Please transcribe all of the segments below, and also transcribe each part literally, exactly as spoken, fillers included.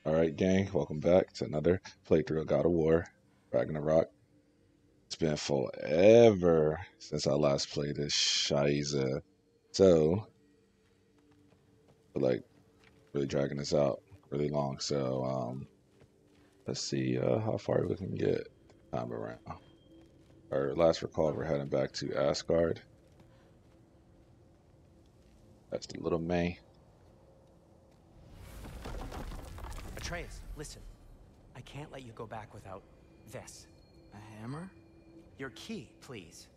All right, gang, welcome back to another playthrough of God of War, Ragnarok. It's been forever since I last played this Shiza. So, we're like really dragging this out really long. So, um, let's see uh, how far we can get time around. Our last recall, we're heading back to Asgard. That's the little May. Atreus, listen. I can't let you go back without this. A hammer? Your key, please.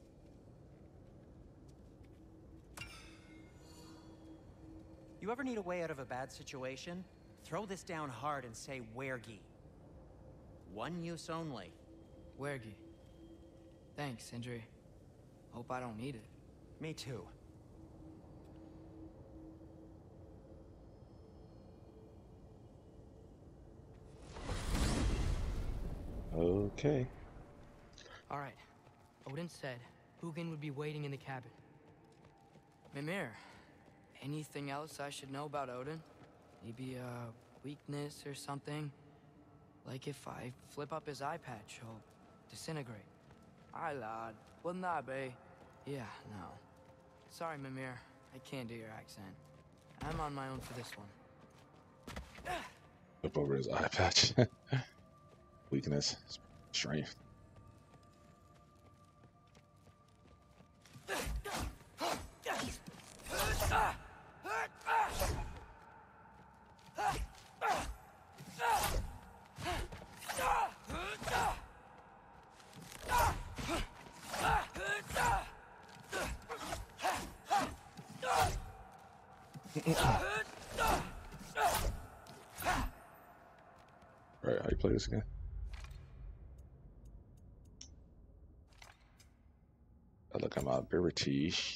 You ever need a way out of a bad situation? Throw this down hard and say Wergi. One use only. Wergi. Thanks, Sindri. Hope I don't need it. Me too. Okay. All right. Odin said Hugin would be waiting in the cabin. Mimir, anything else I should know about Odin? Maybe a weakness or something? Like if I flip up his eye patch, he'll disintegrate. Aye, lad. Wouldn't that be? Yeah, no. Sorry, Mimir. I can't do your accent. I'm on my own for this one. Flip over his eye patch. Weakness, strength. All right, how you play this again? I look at my abilities.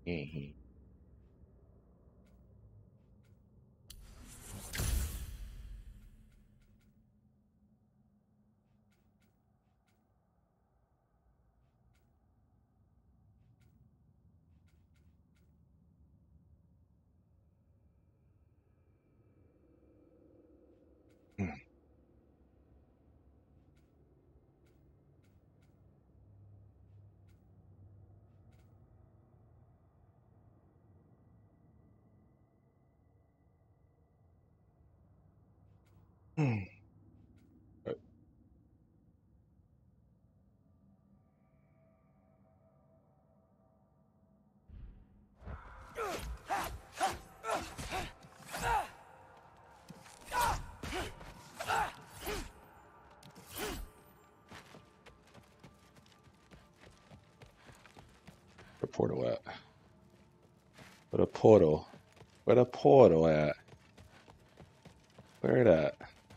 Where the portal at? Where the portal? Where the portal at? Where it at?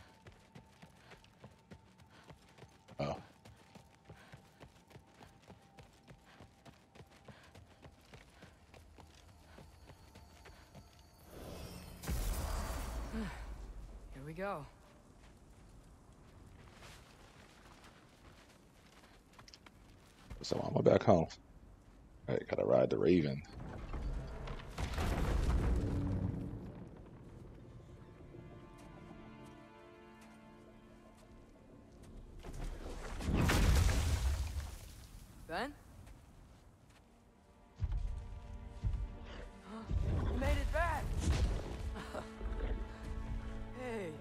Oh. Here we go. So I'm going back home. All right, gotta ride the Raven. Ben? Huh? You made it back! Hey.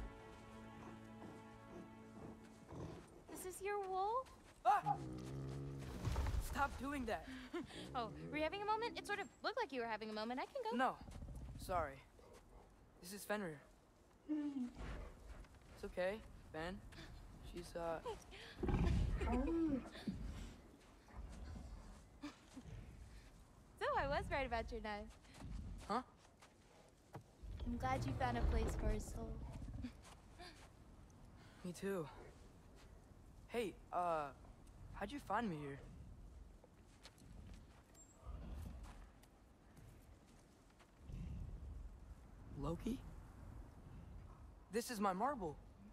Is this your wolf? Ah! Stop doing that. Oh, were you having a moment? It sort of looked like you were having a moment. I can go. No. Sorry. This is Fenrir. It's okay, Ben. She's, uh... So I was right about your knife. Huh? I'm glad you found a place for his soul. Me too. Hey, uh... how'd you find me here? Loki? This is my marble.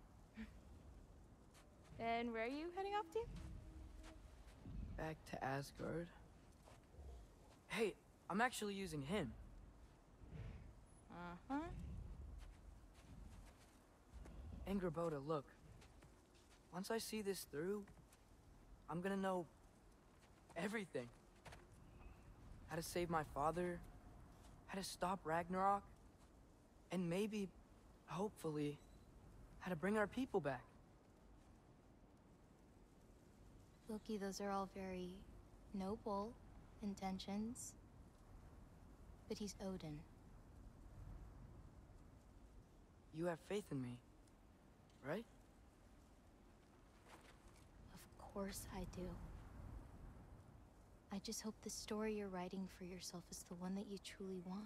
And where are you heading off to? Back to Asgard. Hey, I'm actually using him. Uh-huh. Angerboda, look. Once I see this through, I'm gonna know everything. How to save my father, how to stop Ragnarok, and maybe, hopefully, how to bring our people back. Loki, those are all very noble intentions. But he's Odin. You have faith in me, right? Of course I do. I just hope the story you're writing for yourself is the one that you truly want.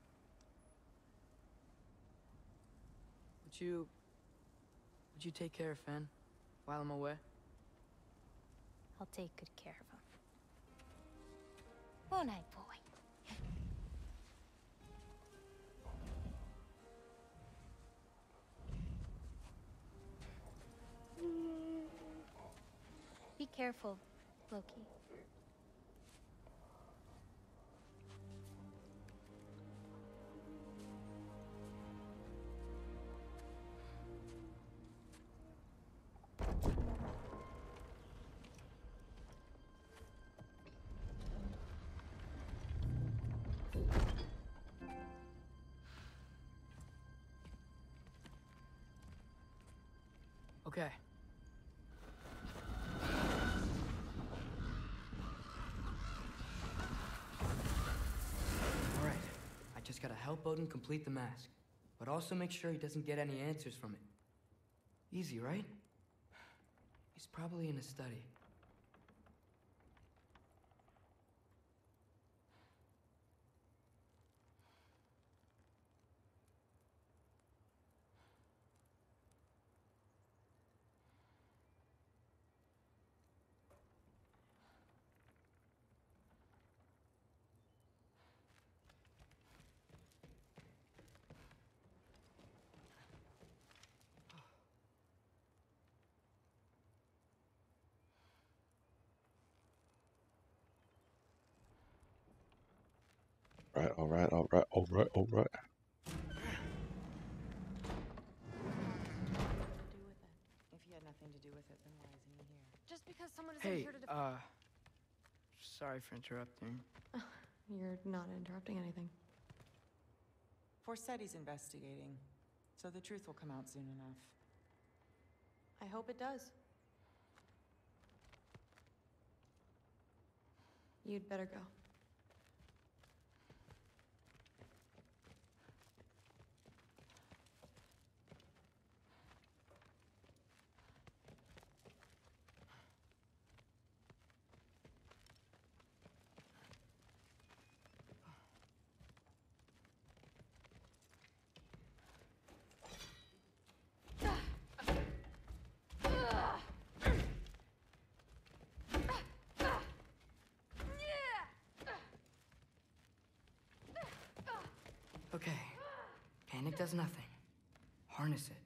Would you... Would you take care of Fen while I'm away? I'll take good care of him. Won't I, boy? Be careful, Loki. Okay. All right. I just gotta help Odin complete the mask, but also make sure he doesn't get any answers from it. Easy, right? He's probably in a study. Right, all right, all right, all right, all right. Do with it. If he had nothing to do with it, then why isn't he here? Just because someone isn't Hey, here to def- uh... Sorry for interrupting. You're not interrupting anything. Forseti's investigating, so the truth will come out soon enough. I hope it does. You'd better go. Okay. Panic does nothing. Harness it.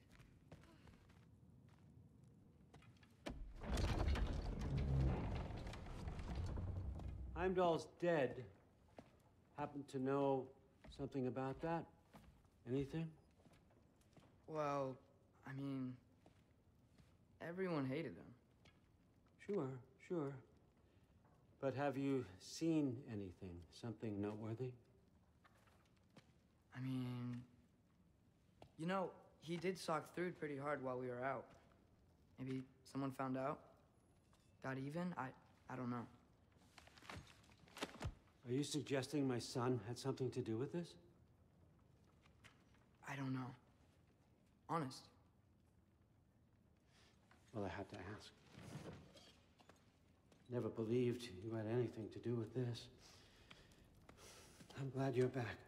Heimdall's dead. Happen to know something about that? Anything? Well, I mean... everyone hated him. Sure, sure. But have you seen anything? Something noteworthy? I mean... You know, he did sock through it pretty hard while we were out. Maybe someone found out? Got even? I... I don't know. Are you suggesting my son had something to do with this? I don't know. Honest. Well, I had to ask. Never believed you had anything to do with this. I'm glad you're back.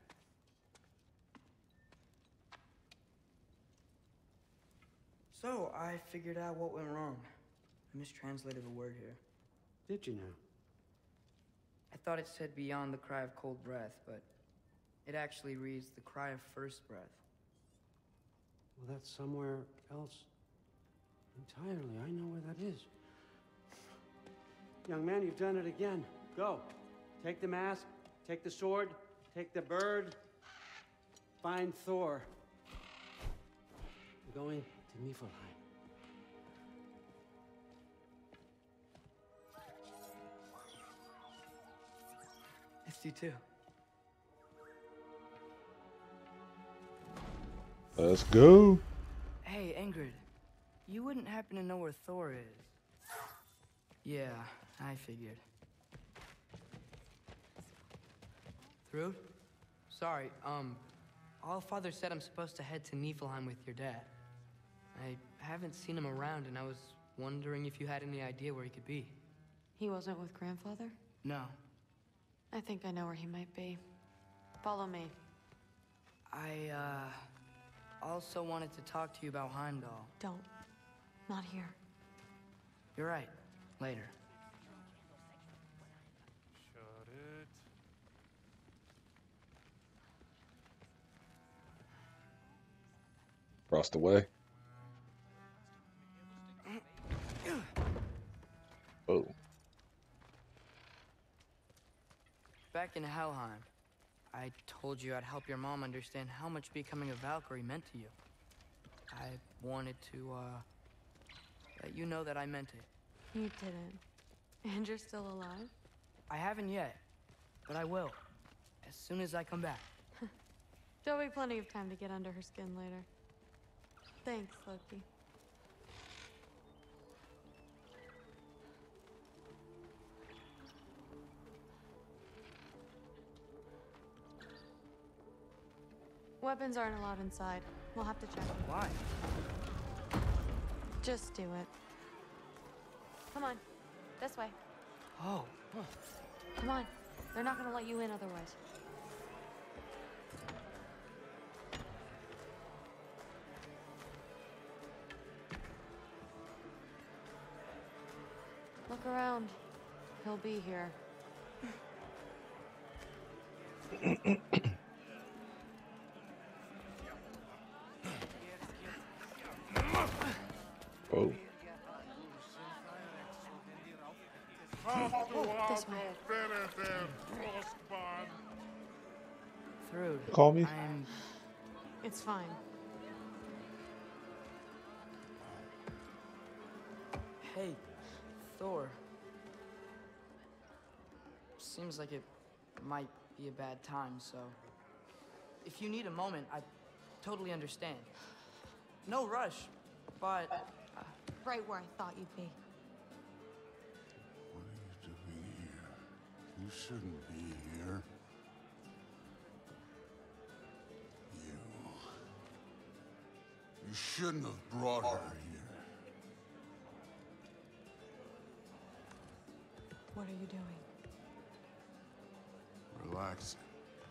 So, I figured out what went wrong. I mistranslated a word here. Did you now? I thought it said beyond the cry of cold breath, but it actually reads the cry of first breath. Well, that's somewhere else entirely. I know where that is. Young man, you've done it again. Go. Take the mask, take the sword, take the bird. Find Thor. I'm going to Niflheim. Missed you too. Let's go. Hey, Ingrid. You wouldn't happen to know where Thor is? Yeah, I figured. Thrud? Sorry, um, Allfather said I'm supposed to head to Niflheim with your dad. I haven't seen him around, and I was wondering if you had any idea where he could be. He wasn't with Grandfather? No. I think I know where he might be. Follow me. I, uh, also wanted to talk to you about Heimdall. Don't. Not here. You're right. Later. Shut it. Across the way. Oh. Back in Helheim, I told you I'd help your mom understand how much becoming a Valkyrie meant to you. I wanted to, uh, let you know that I meant it. You didn't. And you're still alive? I haven't yet, but I will, as soon as I come back. There'll be plenty of time to get under her skin later. Thanks, Loki. Weapons aren't allowed inside. We'll have to check. Why? Just do it. Come on. This way. Oh, huh. Come on. They're not gonna let you in otherwise. Look around. He'll be here. Oh. This way. Thrud. Call me? I'm... It's fine. Hey, Thor. Seems like it might be a bad time, so... If you need a moment, I totally understand. No rush, but... Uh, Right where I thought you'd be. What are you doing here? You shouldn't be here. You... You shouldn't have brought her here. What are you doing? Relaxing.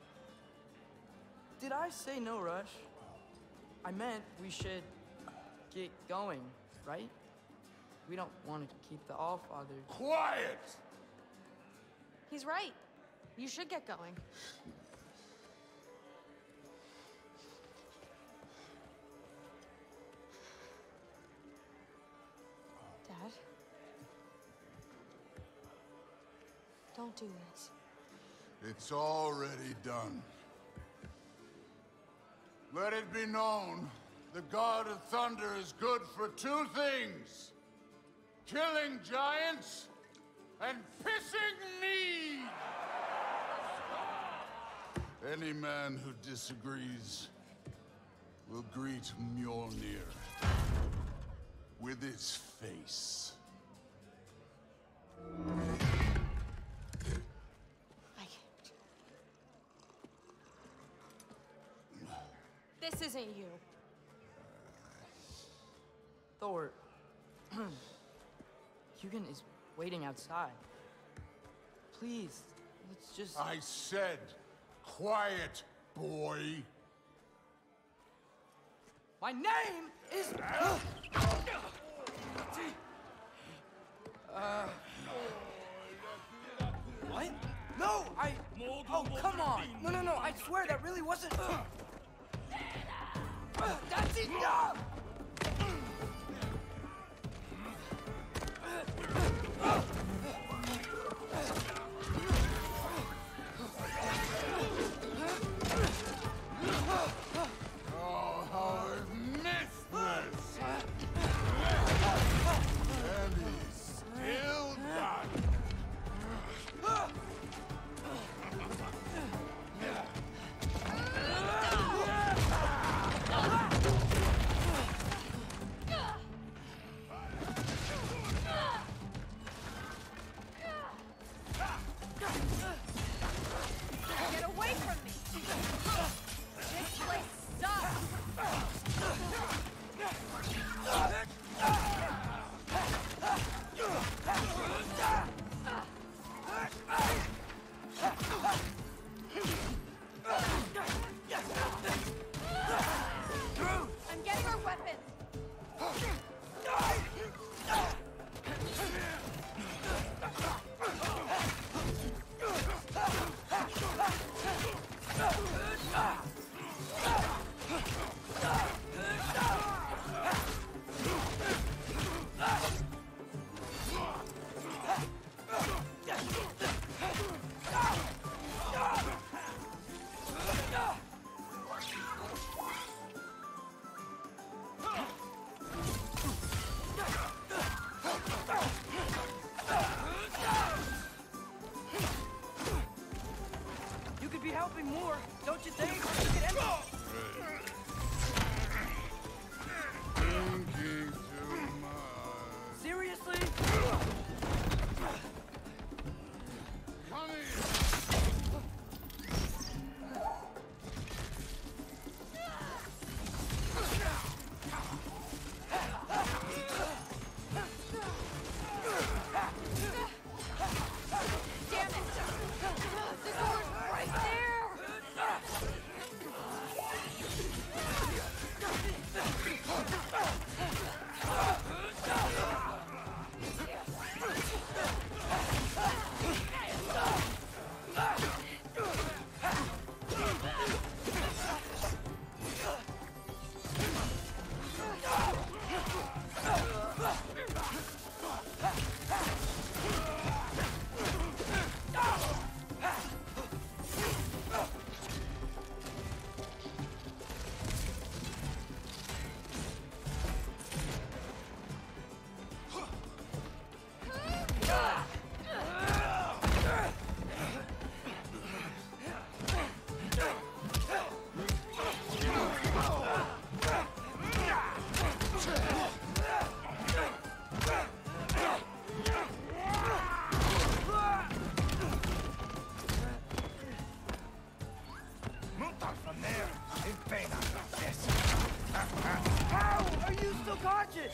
Did I say no rush? I meant we should get going, right? We don't want to keep the Allfather... Quiet! He's right. You should get going. Dad? Don't do this. It's already done. Let it be known, the God of Thunder is good for two things. Killing giants and pissing me! Any man who disagrees will greet Mjolnir with his face. I can't. This isn't you. Thor... Hugin is waiting outside. Please, let's just... I said, quiet, boy. My name is... uh... What? No, I... Oh, come on. No, no, no, I swear that really wasn't... That's enough! Oh, how I've missed this! still conscious!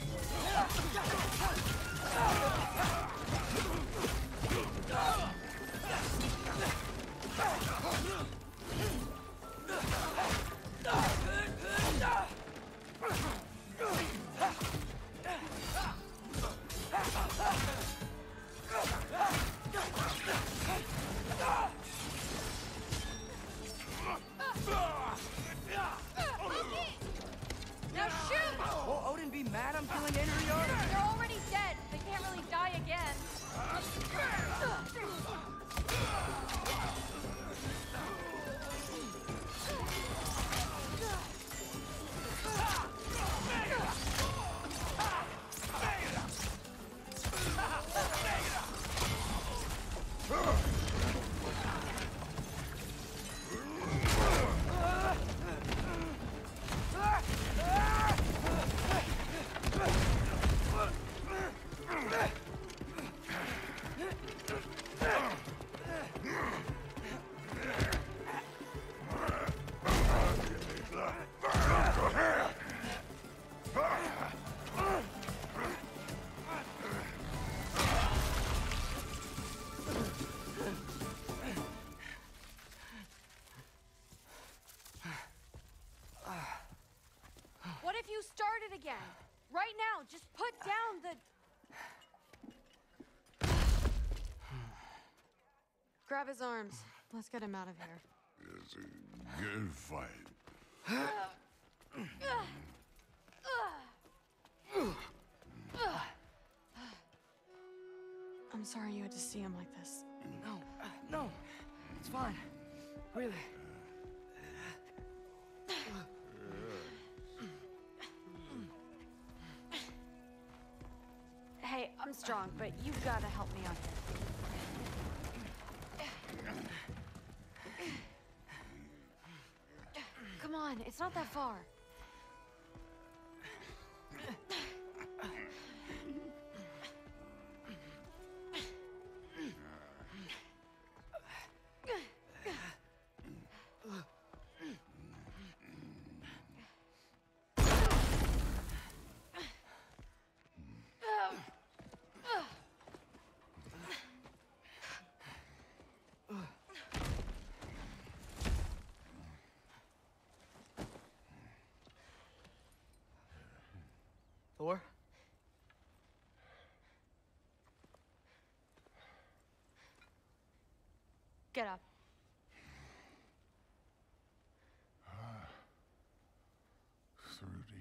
Now shoot! Will Odin be mad I'm killing Andriar? They're already dead. They can't really die again. What if you started again? Right now, just put down the... Grab his arms. Let's get him out of here. It's a good fight. I'm sorry you had to see him like this. No, uh, no. It's fine. Really. Hey, I'm strong, but you've got to help me out here. Come on, it's not that far. Thor? Get up. Thrudy.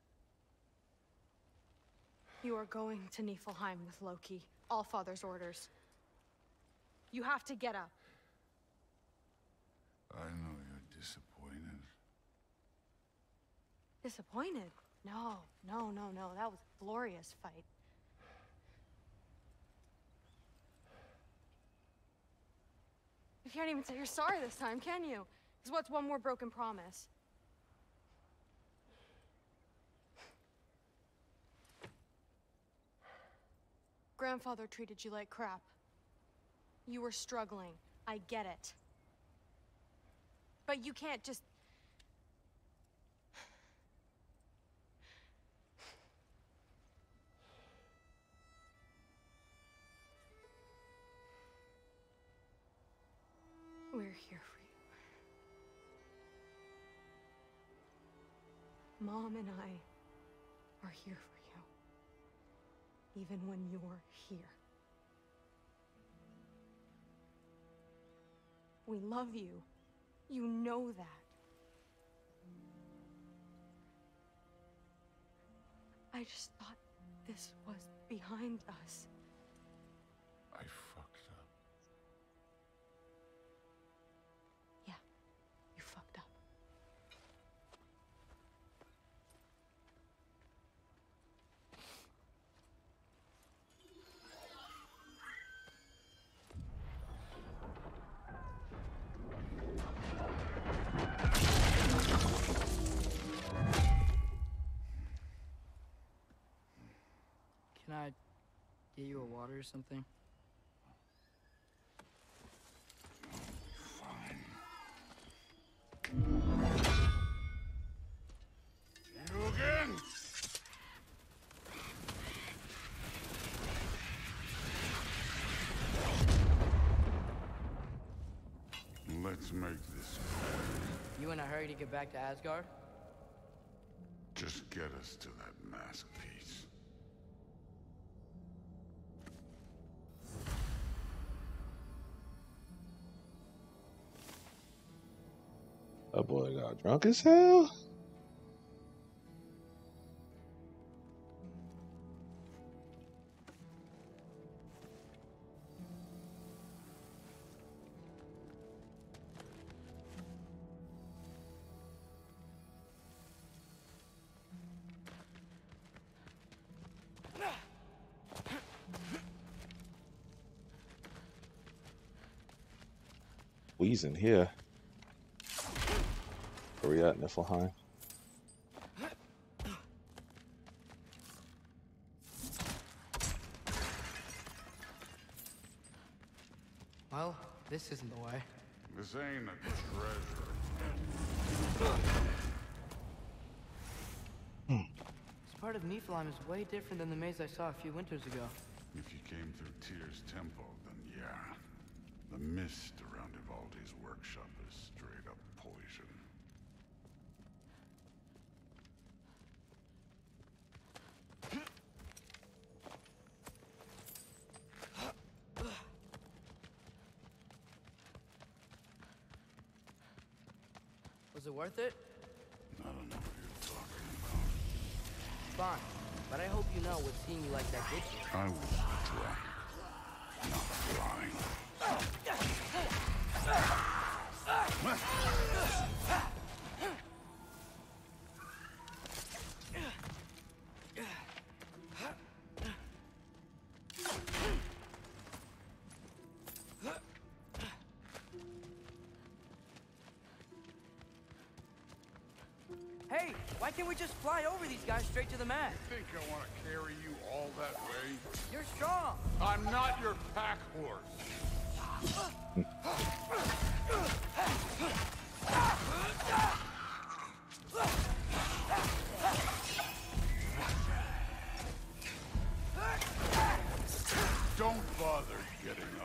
You are going to Niflheim with Loki. Allfather's orders. You have to get up. I know you're disappointed. Disappointed? No, no, no, no. That was a glorious fight. You can't even say you're sorry this time, can you? Because what's one more broken promise? Grandfather treated you like crap. You were struggling. I get it. But you can't just... We're here for you. Mom and I are here for you. Even when you're here. We love you. You know that. I just thought this was behind us. I fucked up. Yeah, you fucked up. Can I get you a water or something? You again? Let's make this You in a hurry to get back to Asgard? just get us to that mask piece. That boy got drunk as hell. Wheezing here. Where we at, Niflheim? Well, this isn't the way. This ain't a treasure. This part of Niflheim is way different than the maze I saw a few winters ago. If you came through Tyr's temple, then yeah. The mist around Ivaldi's workshop is straight up poison. Was it worth it? I don't know what you're talking Fine. But I hope you know what seeing you like that did to you. about. I was drunk, not blind. Hey, why can't we just fly over these guys straight to the mat? Think I want to carry you all that way? You're strong. I'm not your pack horse. Don't bother getting up.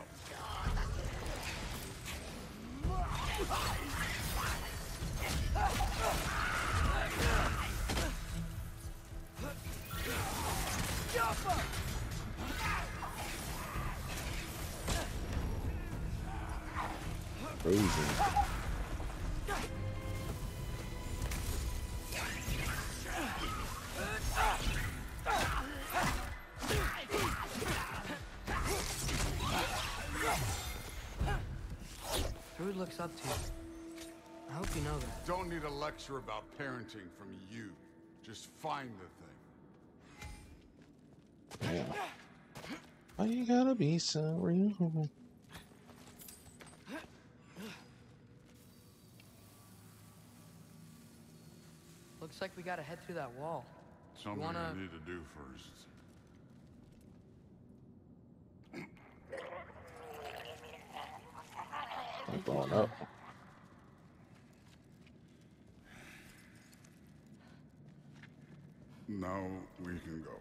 Frozen. Druid looks up to you. I hope you know that. Don't need a lecture about parenting from you. Just find the thing. Damn. Why you gotta be so real? Looks like we gotta head through that wall. Something wanna- I need to do first. I'm going up. Now we can go.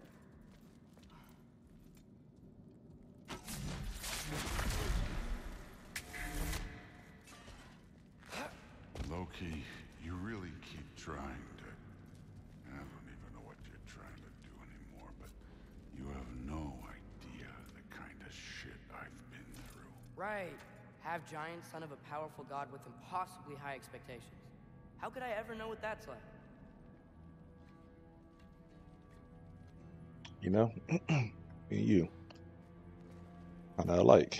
Loki, you really keep trying to... I don't even know what you're trying to do anymore, but you have no idea the kind of shit I've been through. Right. Half giant, son of a powerful god with impossibly high expectations. How could I ever know what that's like? You know, me and you, kind of alike.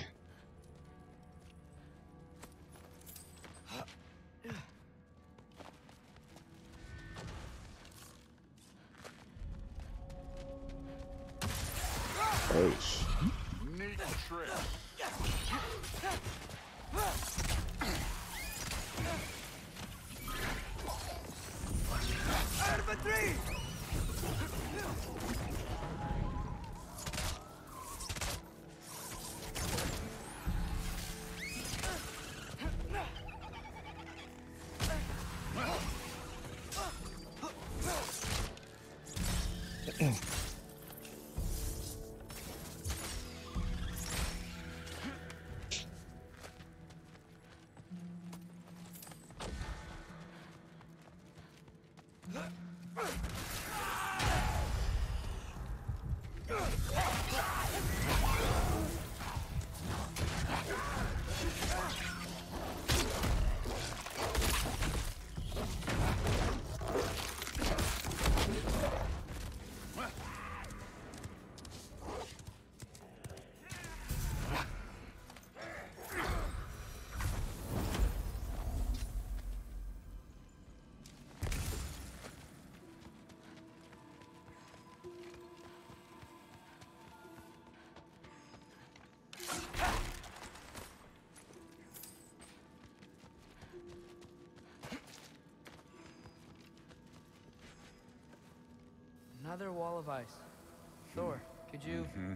Oh, sh- Neat trick. Another wall of ice. Thor, could you... Mm-hmm.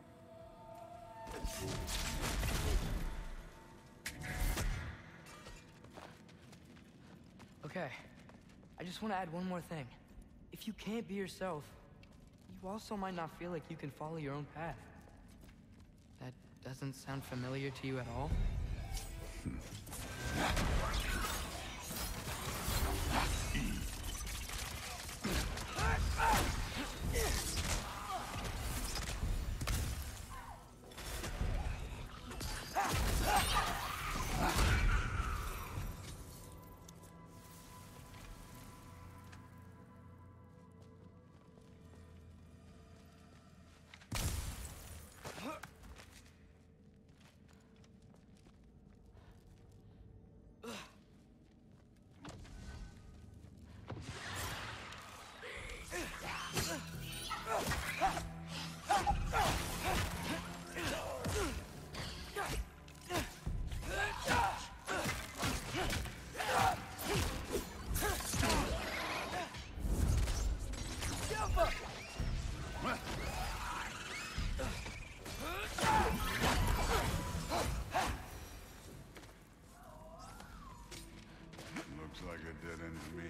Okay. I just want to add one more thing. If you can't be yourself, you also might not feel like you can follow your own path. That doesn't sound familiar to you at all? Looks like a dead end to me.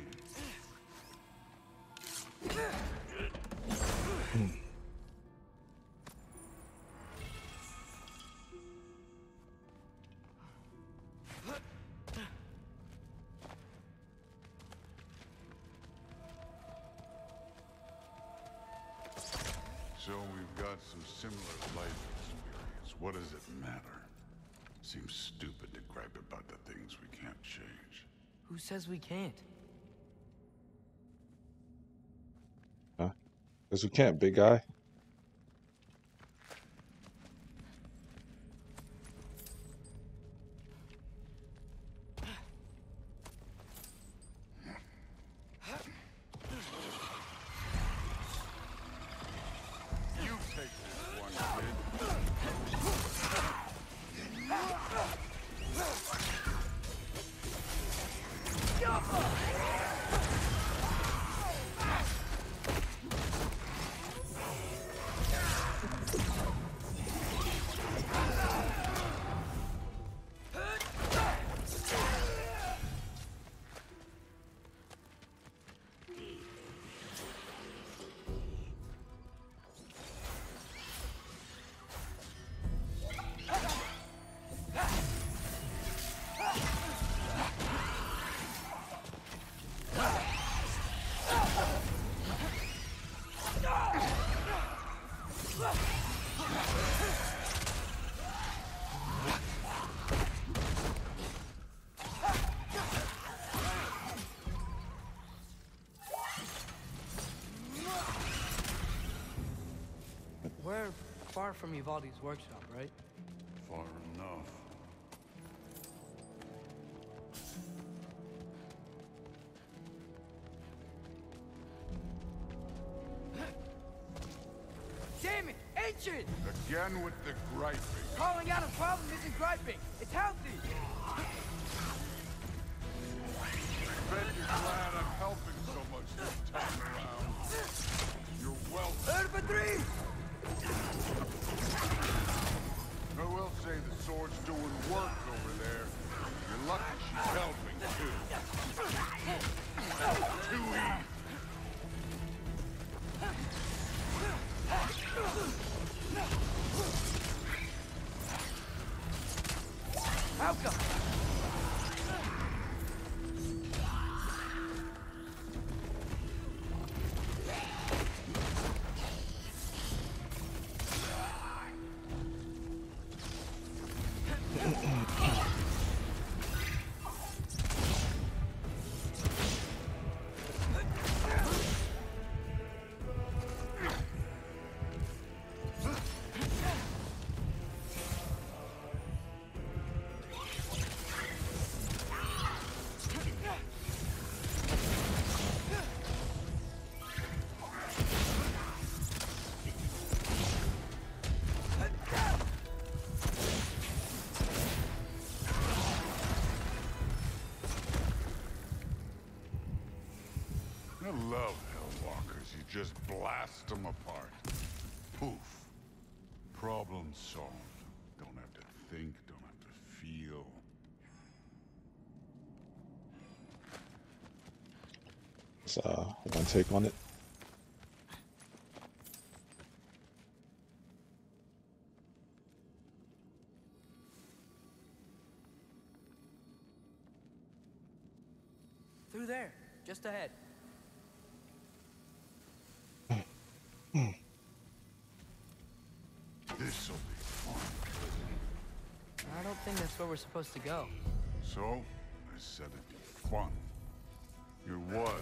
So we've got some similar life experience. What does it matter? Seems stupid to gripe about the things we can't change. Who says we can't? Huh? Because we can't, big guy. You take this one, kid. We're far from Uvalde's workshop, right? Far enough. Damn it! Ancient! Again with the griping. Calling out a problem isn't griping. It's healthy. Bet you're glad I'm helping so much this time around. You're welcome. Urban three! I will say the sword's doing work over there. You're lucky she's helping, too. Too easy. Malcolm! just blast them apart. Poof. Problem solved. Don't have to think, don't have to feel. So, uh, one take on it. Through there, just ahead. This'll be fun. I don't think that's where we're supposed to go. So, I said it'd be fun. It was.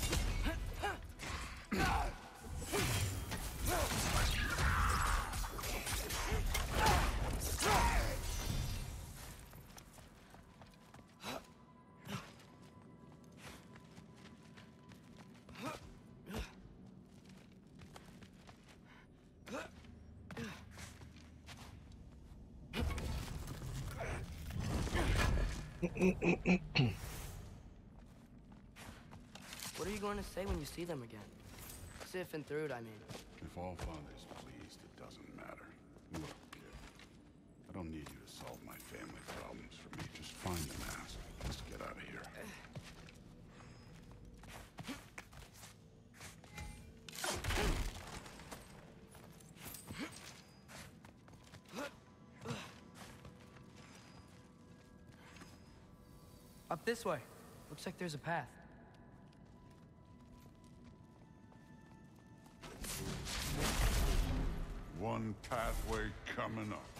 What are you going to say when you see them again? Sif and Thrud, I mean. If all father's pleased, it doesn't matter. Look, kid. I don't need you to solve my family problems for me. Just find the mask. Let's get out of here. Up this way. Looks like there's a path. One pathway coming up.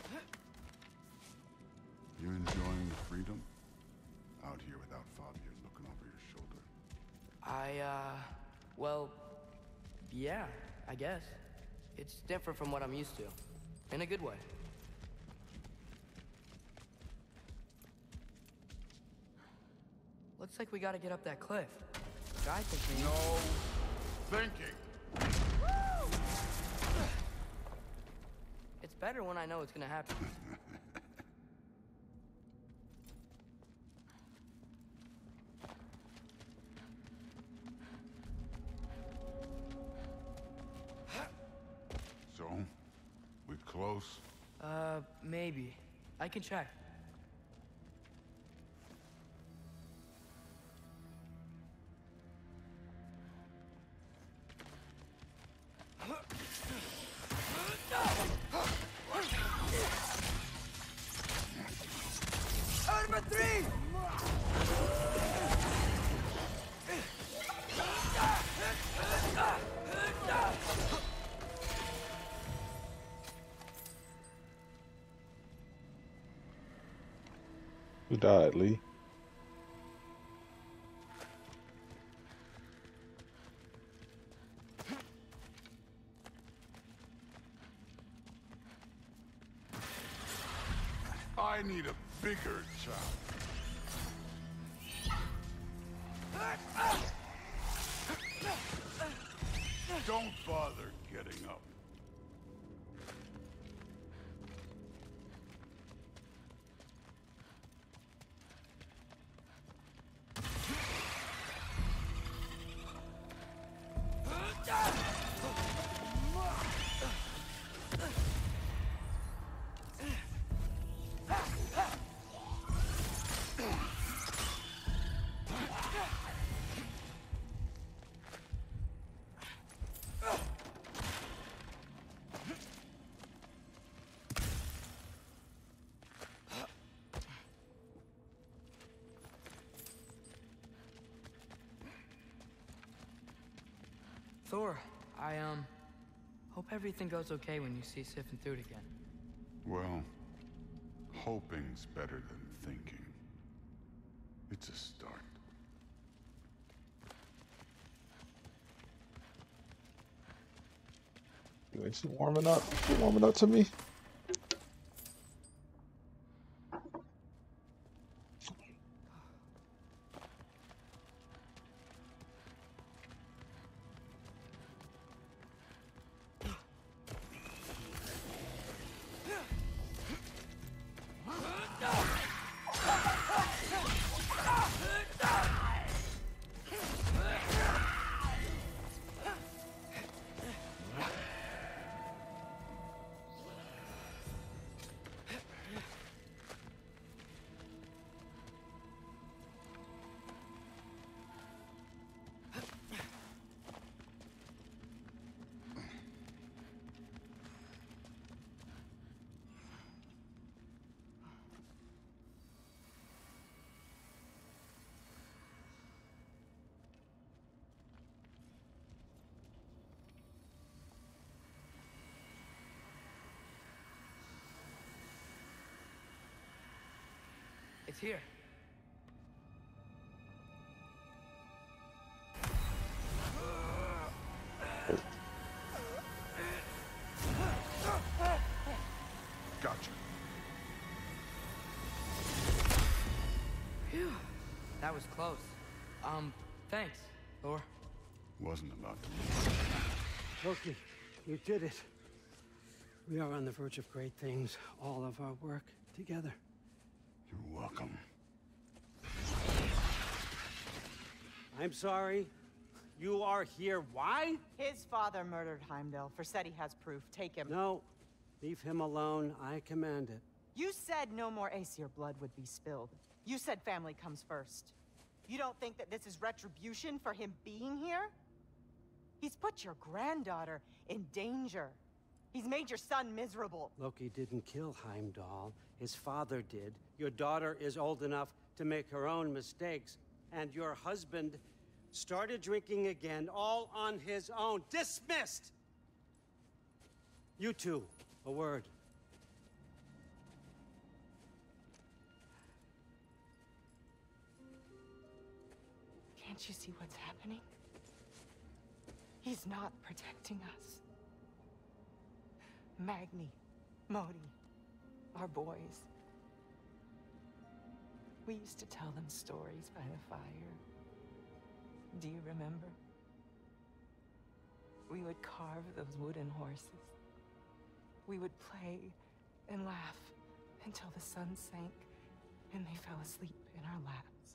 You enjoying the freedom? Out here without Fabio looking over your shoulder. I, uh... well... yeah, I guess. It's different from what I'm used to. In a good way. Looks like we gotta get up that cliff. Guy thinks we... No thinking. It's better when I know it's gonna happen. So, we close? Uh, maybe. I can check. Number three! Who died, Lee? I need a bigger chop. Don't bother getting up. Thor, I, um... hope everything goes okay when you see Sif and Thrud again. Well, hoping's better than thinking. It's a start. You ain't she warming up? She warming up to me? It's here. Gotcha. Phew. That was close. Um, thanks, Thor. Wasn't about to. Loki, you did it. We are on the verge of great things. All of our work together. You're welcome. I'm sorry. You are here. Why? His father murdered Heimdall. Forseti has proof. Take him. No. Leave him alone. I command it. You said no more Aesir blood would be spilled. You said family comes first. You don't think that this is retribution for him being here? He's put your granddaughter in danger. He's made your son miserable. Loki didn't kill Heimdall. His father did. Your daughter is old enough to make her own mistakes. And your husband started drinking again, all on his own. Dismissed! You two, a word. Can't you see what's happening? He's not protecting us. Magni, Modi, our boys. We used to tell them stories by the fire. Do you remember? We would carve those wooden horses. We would play and laugh until the sun sank and they fell asleep in our laps.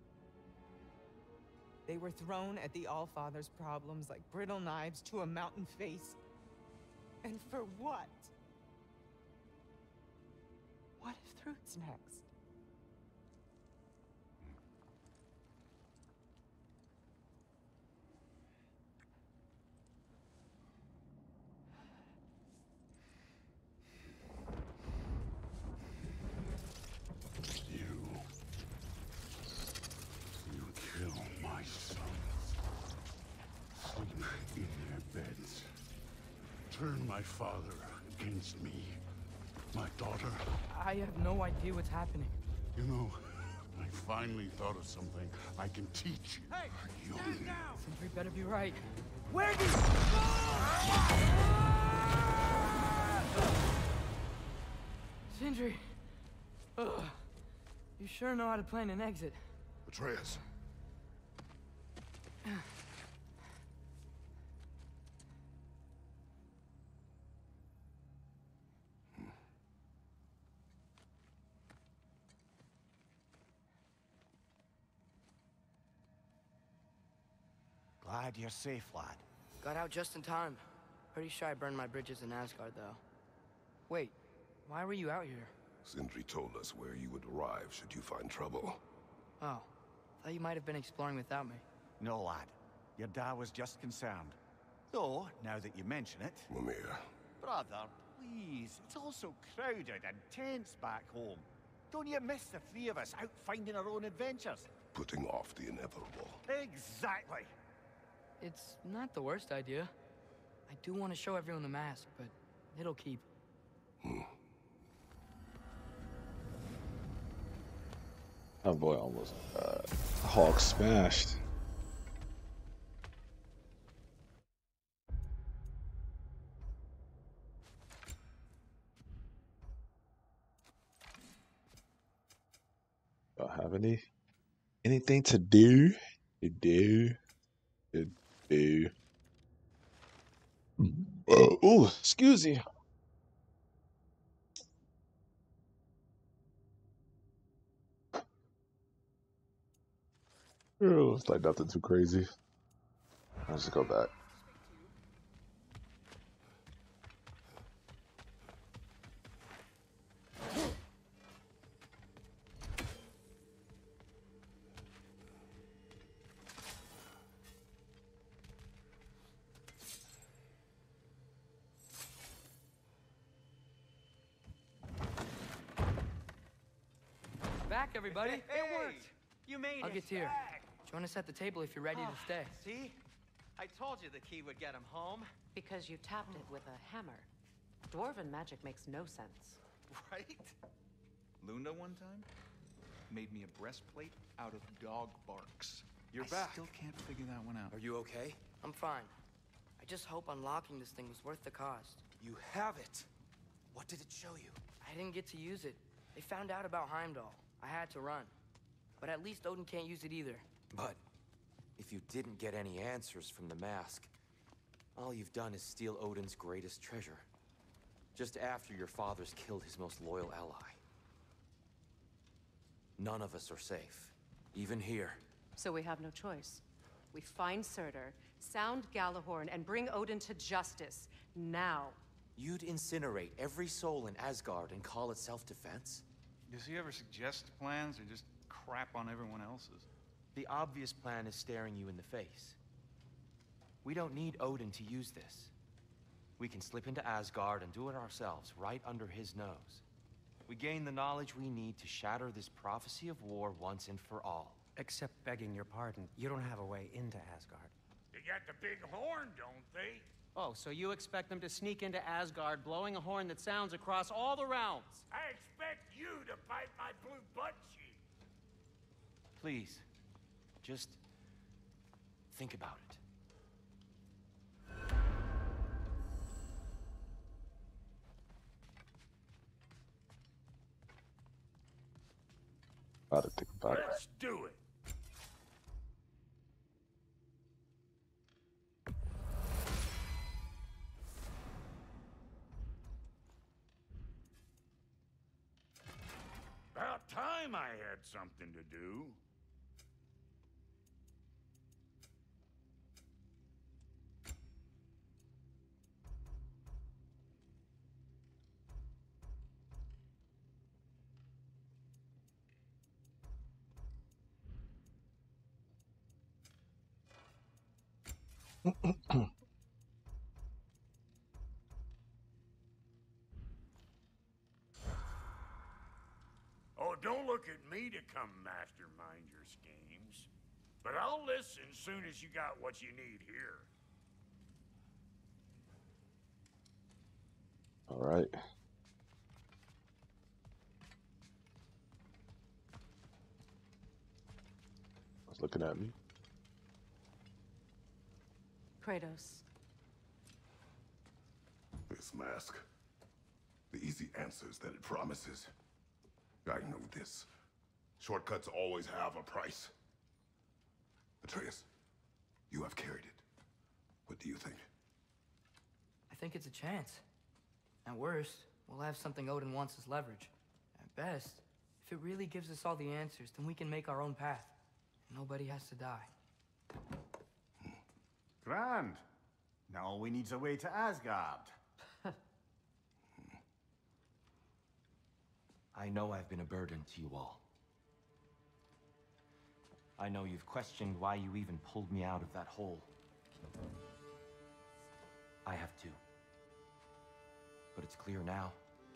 They were thrown at the Allfather's problems like brittle knives to a mountain face. And for what? What if Thrud's next? You. You kill my sons. Sleep in their beds. Turn my father against me. My daughter. I have no idea what's happening. You know, I finally thought of something I can teach you. Hey, you stand down! Sentry better be right. Where do Sindri! Ugh. You sure know how to plan an exit. Atreus. Glad you're safe, lad. Got out just in time. Pretty sure I burned my bridges in Asgard, though. Wait, why were you out here? Sindri told us where you would arrive should you find trouble. Oh, thought you might have been exploring without me. No, lad. Your dad was just concerned. Though, now that you mention it... Mimir. Brother, please. It's all so crowded and tense back home. Don't you miss the three of us out finding our own adventures? Putting off the inevitable. Exactly. It's not the worst idea. I do want to show everyone the mask, but it'll keep. Hmm. Oh boy, almost uh, Hulk smashed. Don't have any anything to do? To do? To do? Oh, ooh, excuse me. Oh, it's like nothing too crazy. I'll just go back. Back, everybody. It worked. You made I'll it. get to you. Join us at the table if you're ready to stay. See? I told you the key would get him home. Because you tapped it with a hammer. Dwarven magic makes no sense. Right? Luna one time? made me a breastplate out of dog barks. You're I back. still can't figure that one out. Are you okay? I'm fine. I just hope unlocking this thing was worth the cost. You have it. What did it show you? I didn't get to use it. They found out about Heimdall. I had to run. But at least Odin can't use it either. But if you didn't get any answers from the mask, all you've done is steal Odin's greatest treasure. Just after your father's killed his most loyal ally. None of us are safe. Even here. So we have no choice. We find Surtur, sound Gjallarhorn, and bring Odin to justice. Now. You'd incinerate every soul in Asgard and call it self-defense? Does he ever suggest plans or just crap on everyone else's? The obvious plan is staring you in the face. We don't need Odin to use this. We can slip into Asgard and do it ourselves, right under his nose. We gain the knowledge we need to shatter this prophecy of war once and for all. Except begging your pardon, you don't have a way into Asgard. They got the big horn, don't they? Oh, so you expect them to sneak into Asgard blowing a horn that sounds across all the realms? I expect you to bite my blue butt cheek. Please, just think about it. About to think about it. Let's do it. About time I had something to do. Oh, don't look at me to come mastermind your schemes. But I'll listen soon as you got what you need here. All right. Was looking at me. Kratos. This mask. The easy answers that it promises. I know this. Shortcuts always have a price. Atreus, you have carried it. What do you think? I think it's a chance. At worst, we'll have something Odin wants as leverage. At best, if it really gives us all the answers, then we can make our own path. Nobody has to die. Grand. Now all we need's a way to Asgard. I know I've been a burden to you all. I know you've questioned why you even pulled me out of that hole. I have too. But it's clear now.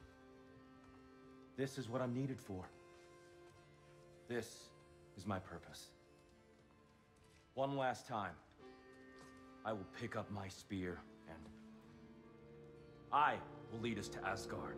This is what I'm needed for. This is my purpose. One last time, I will pick up my spear and I will lead us to Asgard.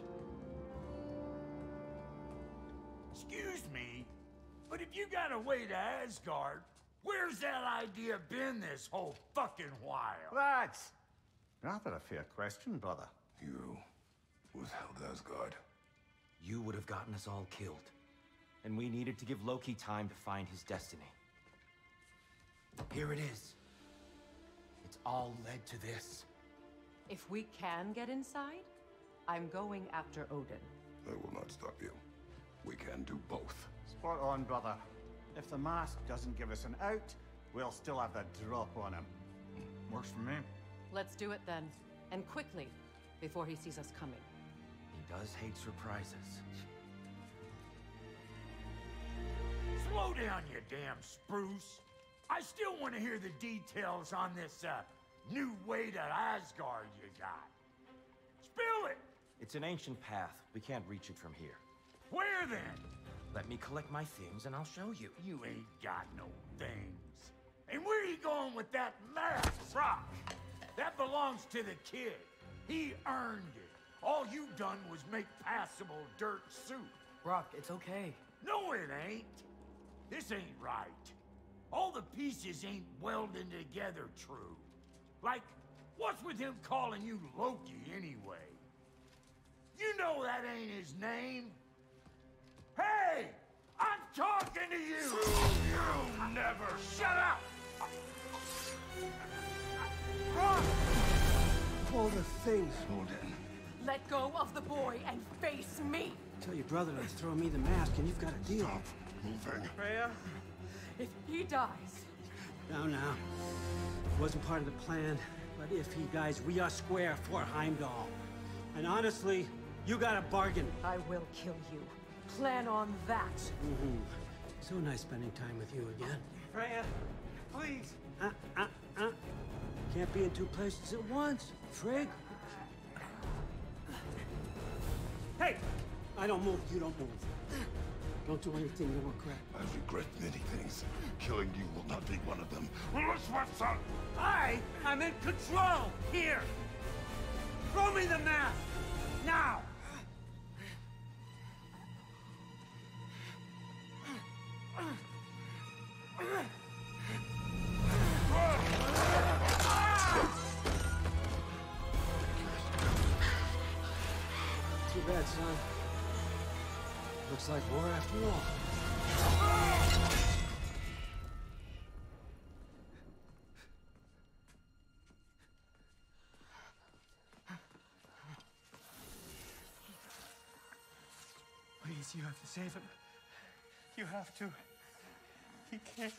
Excuse me, but if you got a way to Asgard, where's that idea been this whole fucking while? That's rather a fair question, brother. You withheld Asgard. You would have gotten us all killed. And we needed to give Loki time to find his destiny. Here it is. It's all led to this. If we can get inside, I'm going after Odin. I will not stop you. We can do both. Spot on, brother. If the mask doesn't give us an out, we'll still have the drop on him. Works for me. Let's do it then. And quickly, before he sees us coming. He does hate surprises. Slow down, you damn spruce. I still want to hear the details on this, uh, new way to Asgard you got. Spill it! It's an ancient path. We can't reach it from here. Where then? Let me collect my things and I'll show you. You ain't got no things. And where are you going with that mask, Brock? That belongs to the kid. He earned it. All you done was make passable dirt soup. Brock, it's okay. No, it ain't. This ain't right. All the pieces ain't welding together true. Like, what's with him calling you Loki anyway? You know that ain't his name. Hey! I'm talking to you! You never shut up! Run! All the things, Odin. Let go of the boy and face me! Tell your brother to throw me the mask and you've got a deal. Stop moving. Freya, if he dies... Now, now. It wasn't part of the plan, but if he dies, we are square for Heimdall. And honestly, you got a bargain. I will kill you. Plan on that. Mm-hmm. So nice spending time with you again. Freya, please. Uh, uh, uh. Can't be in two places at once, Frigg. Hey! I don't move, you don't move. Don't do anything you regret. I regret many things. Killing you will not be one of them. I am in control here! Throw me the mask! Now! Too bad, son. Looks like war after all. Please, you have to save him. You have to. He can't.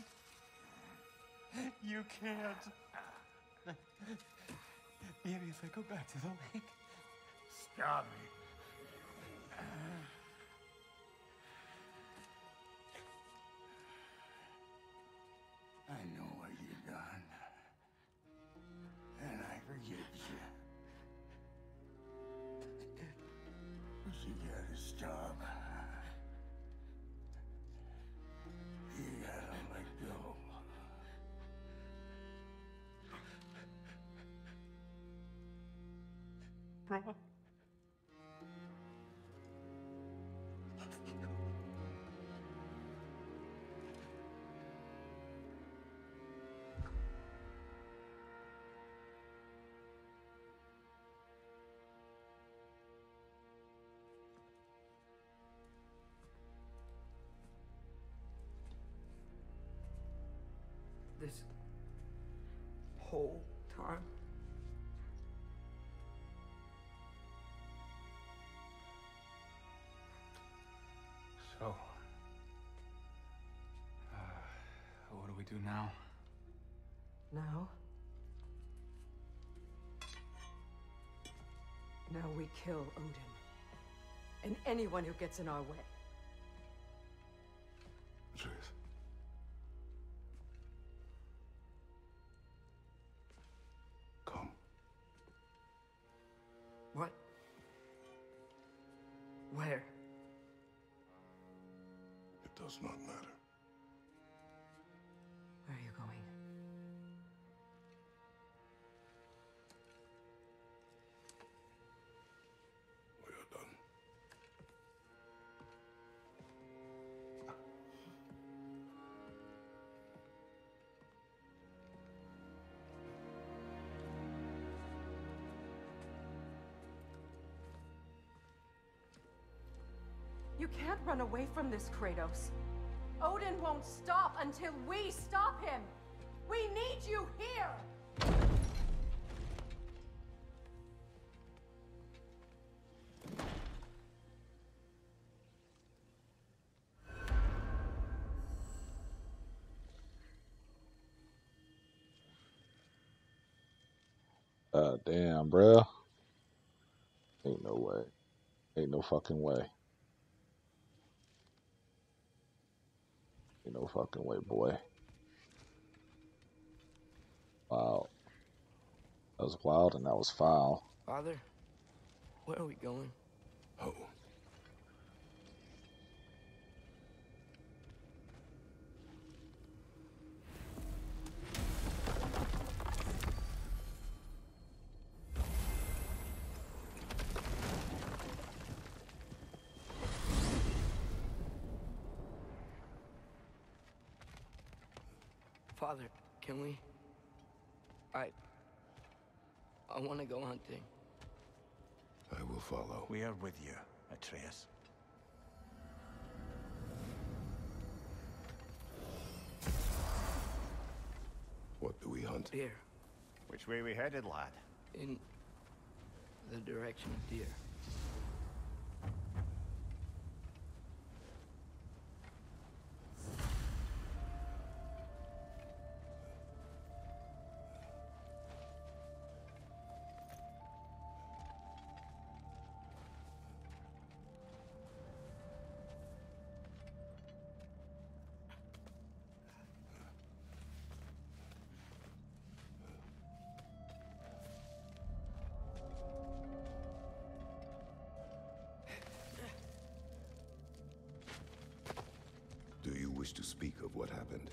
You can't. Maybe if I go back to the lake. Stop it. I know what you've done. And I forgive you. But you gotta stop. You gotta let go. Bro. This whole time? So, uh, what do we do now? Now? Now we kill Odin. And anyone who gets in our way. Atreus. Come. What? Where? It does not matter. Where are you going? We are done. You can't run away from this, Kratos. Odin won't stop until we stop him! We need you here! Uh, damn, bruh. Ain't no way. Ain't no fucking way. Ain't no fucking way, boy. Wow. That was wild and that was foul. Father, where are we going? Oh. Father, can we? I... I want to go hunting. I will follow. We are with you, Atreus. What do we hunt? Deer. Which way we headed, lad? In the direction of deer. Do you wish to speak of what happened?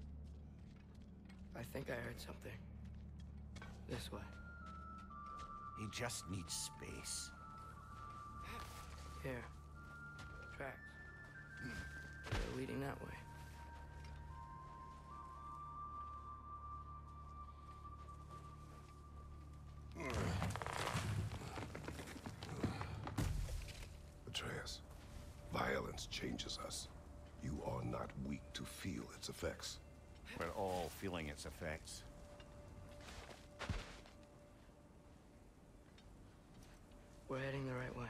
I think I heard something. This way. He just needs space. Here. Tracks. They're leading that way. Atreus, violence changes us. You are not weak to feel its effects. We're all feeling its effects. We're heading the right way.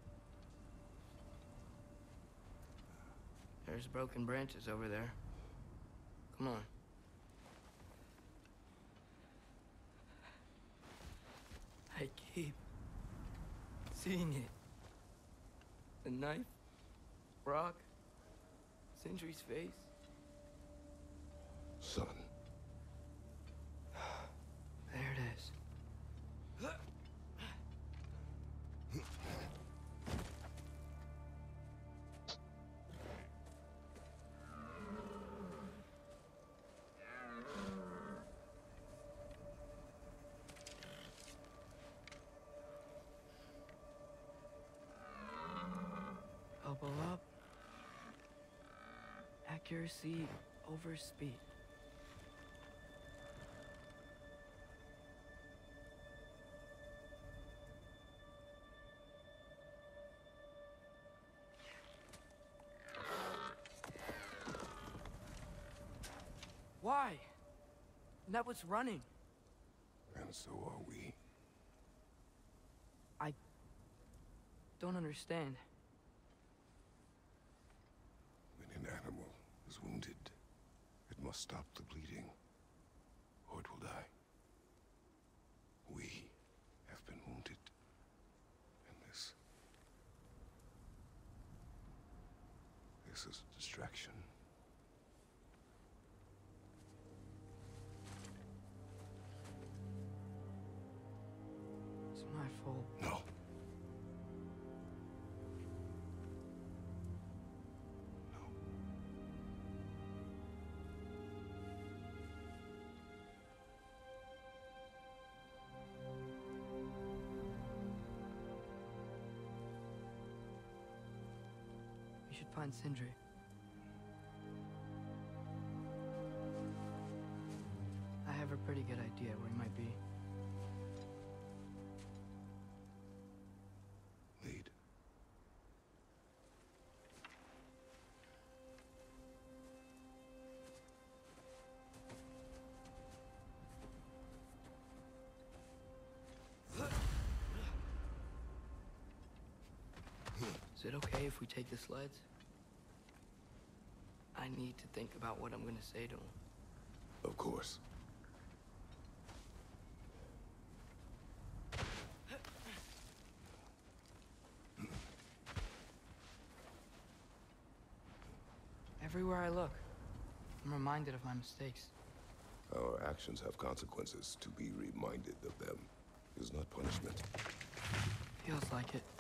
There's broken branches over there. Come on. I keep seeing it. The knife, Rock, Sindri's face. Son. There it is. Elbow up. Accuracy over speed. Why? That was running. And so are we. I don't understand. When an animal is wounded, it must stop the bleeding, or it will die. We have been wounded, and this... This is a distraction. It's my fault. No. We should find Sindri. I have a pretty good idea where he might be. Lead. Is it okay if we take the sleds? I need to think about what I'm gonna say to him. Of course. Everywhere I look, I'm reminded of my mistakes. Our actions have consequences. To be reminded of them is not punishment. Feels like it.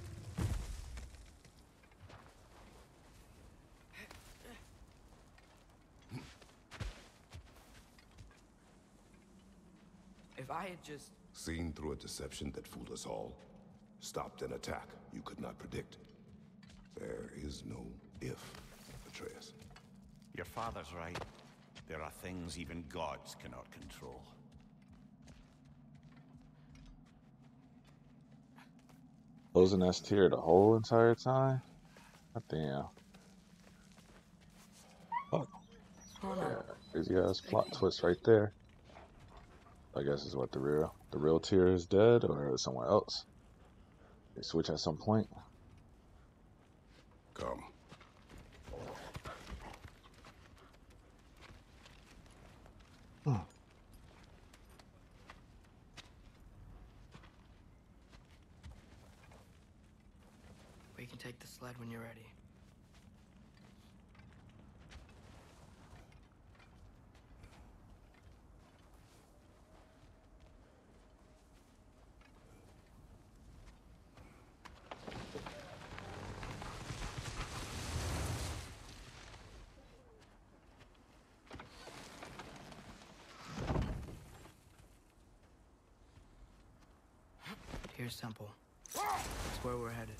If I had just... Seen through a deception that fooled us all, stopped an attack you could not predict. There is no if, Atreus. Your father's right. There are things even gods cannot control. Closing that tier the whole entire time? God damn. Oh. Yeah, crazy ass plot twist right there. I guess is what the real the real tier is dead or someone else. They switch at some point. Come. Hmm. We can take the sled when you're ready. Here's Temple. That's where we're headed.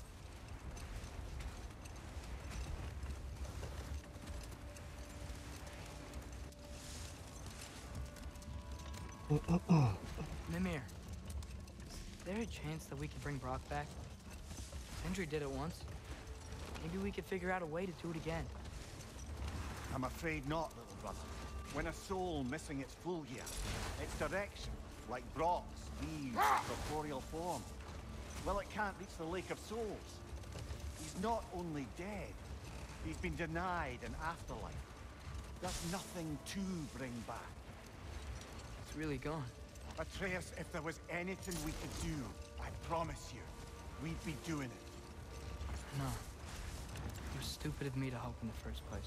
Mimir, is there a chance that we could bring Brock back? Sindri did it once. Maybe we could figure out a way to do it again. I'm afraid not, little brother. When a soul missing its full gear, its direction, like Brock's, leaves corporeal form, well, it can't reach the Lake of Souls. He's not only dead, he's been denied an afterlife. There's nothing to bring back. It's really gone. Atreus, if there was anything we could do, I promise you, we'd be doing it. No. It was stupid of me to help in the first place.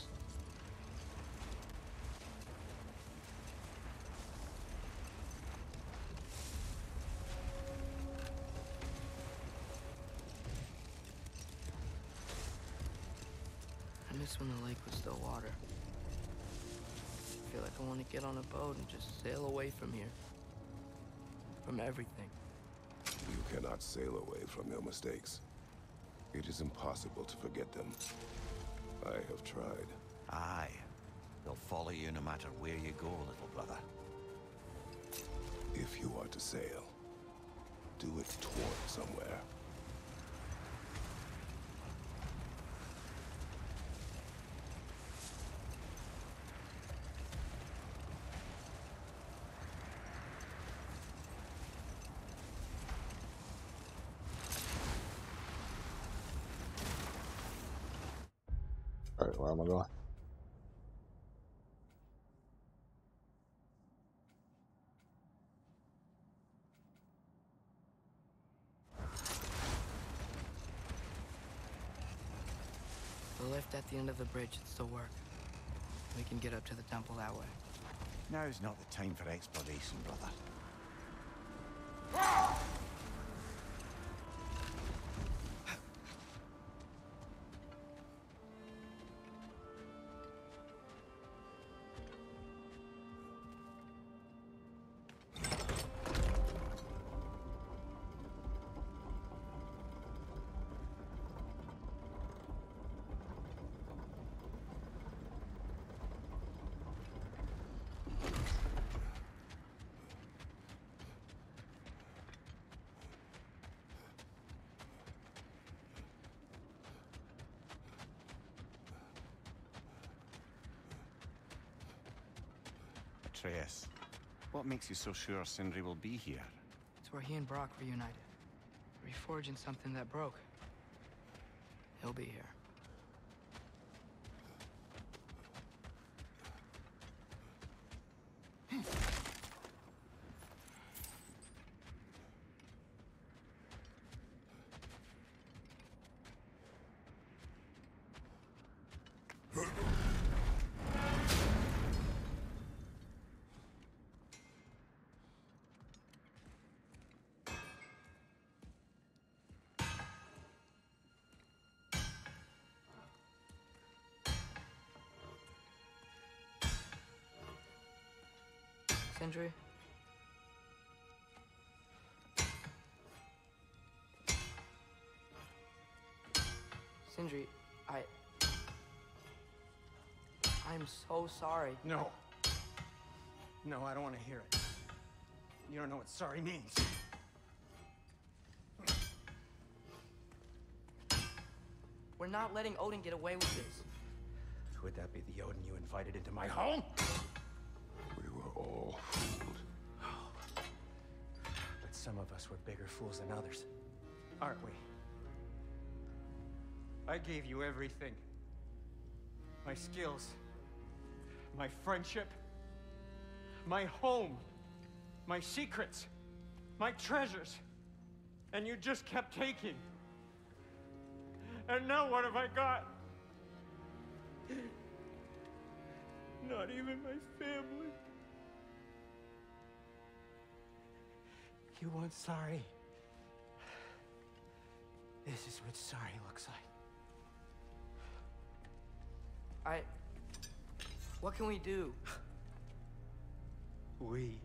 I miss when the lake was still water. I feel like I want to get on a boat and just sail away from here. From everything. You cannot sail away from your mistakes. It is impossible to forget them. I have tried. Aye. They'll follow you no matter where you go, little brother. If you are to sail, do it toward somewhere. Alright, where am I going? The lift at the end of the bridge should still work. We can get up to the temple that way. Now's not the time for exploration, brother. Atreus, what makes you so sure Sindri will be here? It's where he and Brock reunited. Reforging something that broke. He'll be here. Sindri? Sindri, I... I'm so sorry. No. No, I don't want to hear it. You don't know what sorry means. We're not letting Odin get away with this. Would that be the Odin you invited into my home? We were all fooled. But some of us were bigger fools than others. Aren't we? I gave you everything. My skills. My friendship. My home. My secrets. My treasures. And you just kept taking. And now what have I got? Not even my family. You want sorry? This is what sorry looks like. I... What can we do? We.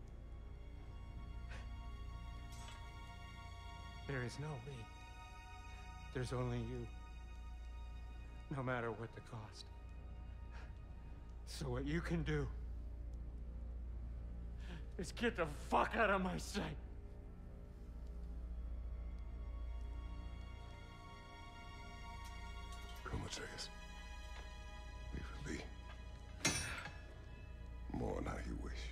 There is no we. There's only you. No matter what the cost. So what you can do is get the fuck out of my sight. Come, Atreus. Leave it be. Mourn how you wish.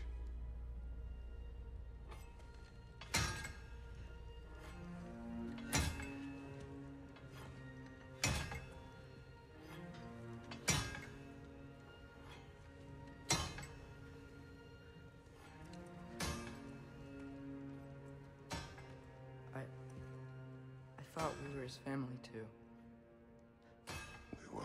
I thought we were his family, too. We were.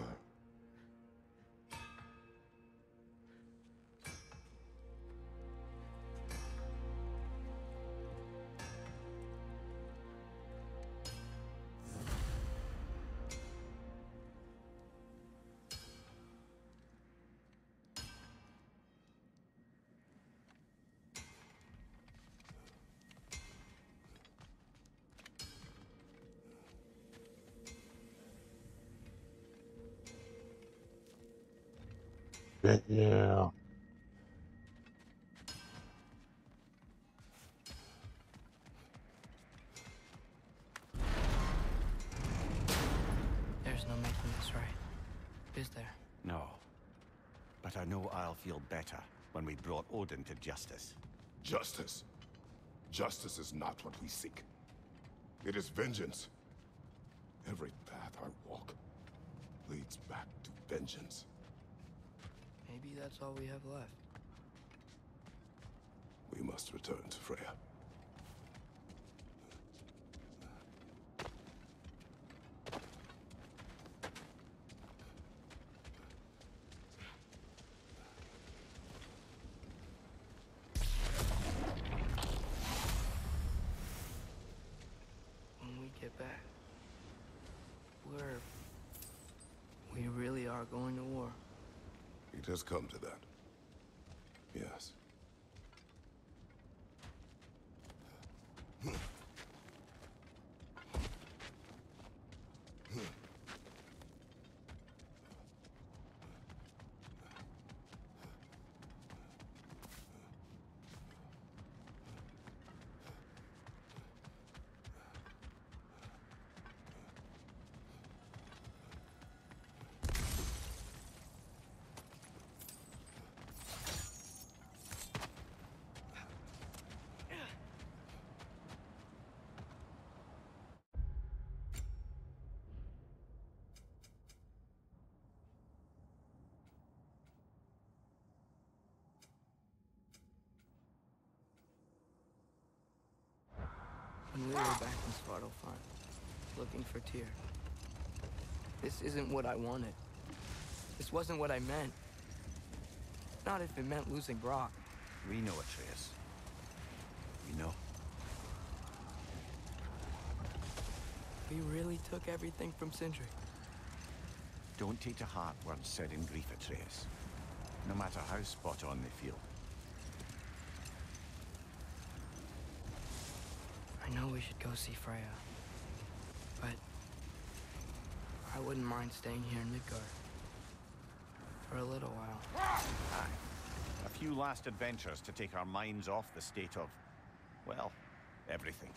Yeah. There's no making this right. Is there? No. But I know I'll feel better when we brought Odin to justice. Justice. Justice is not what we seek. It is vengeance. Every path I walk leads back to vengeance. Maybe that's all we have left. We must return to Freya. When we get back, we're... we really are going to war. It has come to that. Yes. When we were back in Svartalfheim, looking for Tyr. This isn't what I wanted. This wasn't what I meant. Not if it meant losing Brok. We know, Atreus. We know. We really took everything from Sindri. Don't take to heart words said in grief, Atreus. No matter how spot on they feel. I know we should go see Freya. But... I wouldn't mind staying here in Midgard. For a little while. Aye. A few last adventures to take our minds off the state of, well, everything.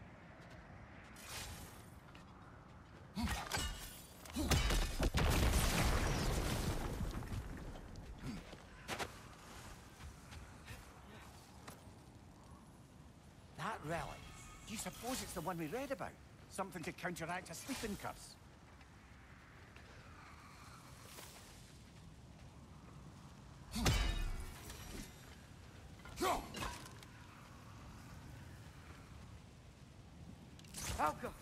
That relic. Do you suppose it's the one we read about? Something to counteract a sleeping curse? I'll go.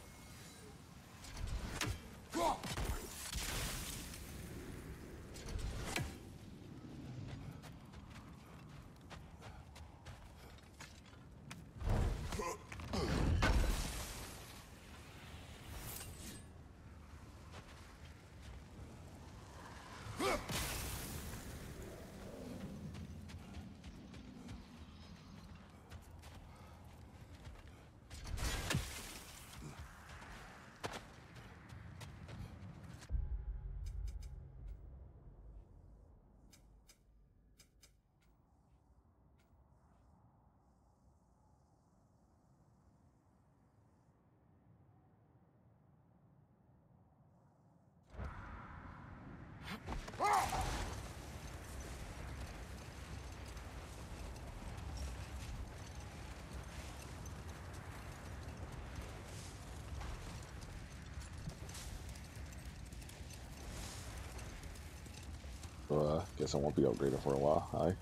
So, uh, guess I won't be upgraded for a while. Hi.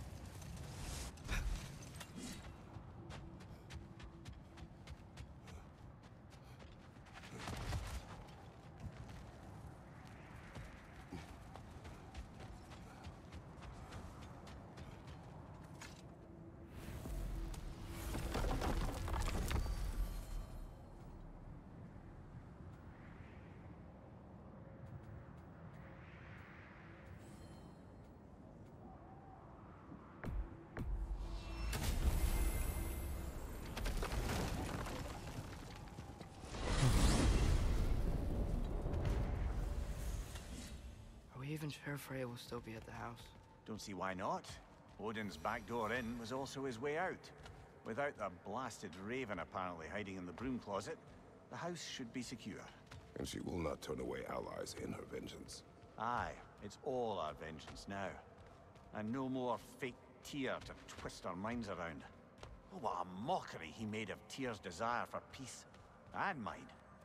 Even sure Freya will still be at the house. Don't see why not. Odin's back door in was also his way out. Without the blasted raven apparently hiding in the broom closet, the house should be secure. And she will not turn away allies in her vengeance. Aye, it's all our vengeance now. And no more fake Tyr to twist our minds around. Oh, what a mockery he made of Tyr's desire for peace. And mine.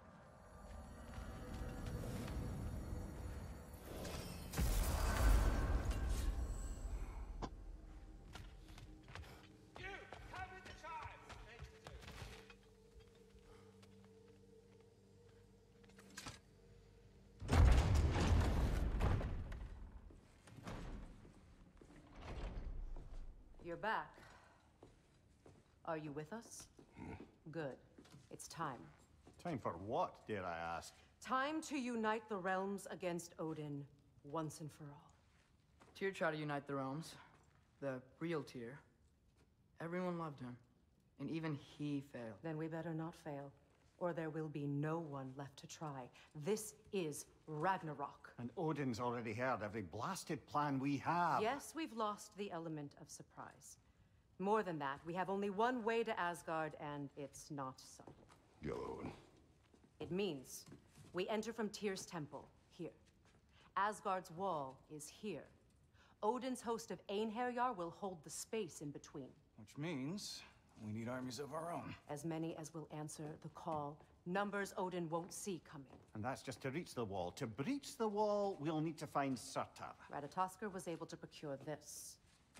You're back. Are you with us? Hmm. Good. It's time. Time for what, dare I ask? Time to unite the realms against Odin once and for all. Tyr tried to unite the realms. The real Tyr. Everyone loved him. And even he failed. Then we better not fail, or there will be no one left to try. This is Ragnarok. And Odin's already heard every blasted plan we have. Yes, we've lost the element of surprise. More than that, we have only one way to Asgard, and it's not subtle. Yellow. It means we enter from Tyr's temple, here. Asgard's wall is here. Odin's host of Einherjar will hold the space in between. Which means we need armies of our own. As many as will answer the call. Numbers Odin won't see coming. And that's just to reach the wall. To breach the wall, we'll need to find Surtur. Ratatoskr was able to procure this.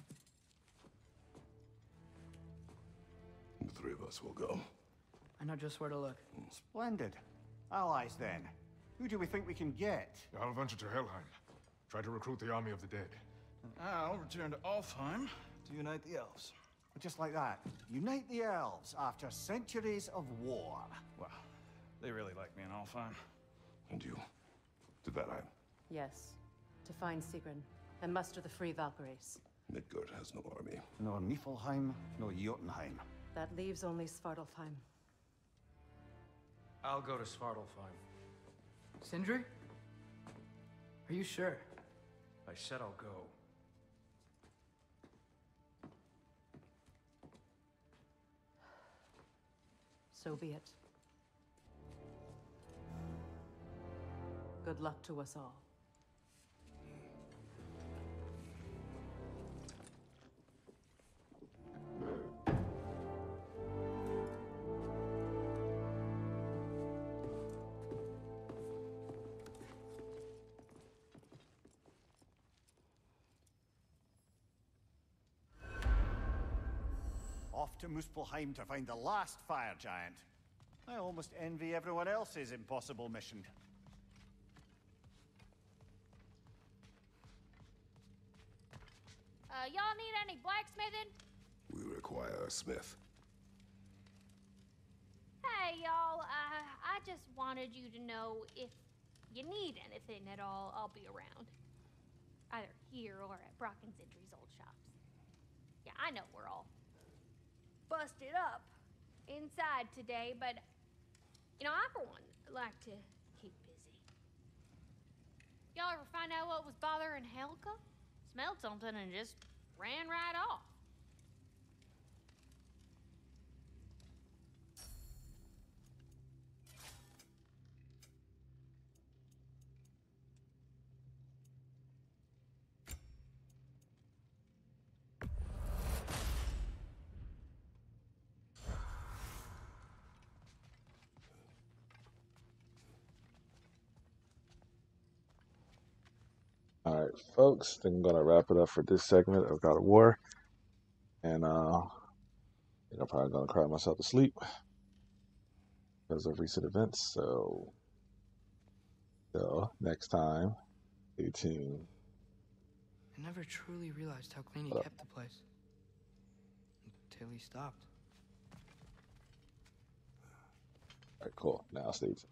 The three of us will go. I know just where to look. Splendid. Allies, then. Who do we think we can get? I'll venture to Helheim. Try to recruit the army of the dead. And I'll return to Alfheim to unite the elves. Just like that. Unite the elves after centuries of war. Well, they really like me in Alfheim. And you? To Valheim? Yes. To find Sigrun and muster the free Valkyries. Midgard has no army. Nor Niflheim, nor Jotunheim. That leaves only Svartalfheim. I'll go to Svartalfheim. Sindri? Are you sure? I said I'll go. So be it. Good luck to us all. Off to Muspelheim to find the last fire giant. I almost envy everyone else's impossible mission. Uh, y'all need any blacksmithing? We require a smith. Hey, y'all. Uh, I just wanted you to know if you need anything at all, I'll be around. Either here or at Brock and Sindri's old shops. Yeah, I know we're all busted up inside today, but, you know, I, for one, like to keep busy. Y'all ever find out what was bothering Helga? Smelled something and just ran right off. All right, folks, I think I'm gonna wrap it up for this segment of God of War, and uh, I think I'm probably gonna cry myself to sleep because of recent events. So, so next time, stay tuned. I never truly realized how clean he kept the place until he stopped. All right, cool. Now stay tuned.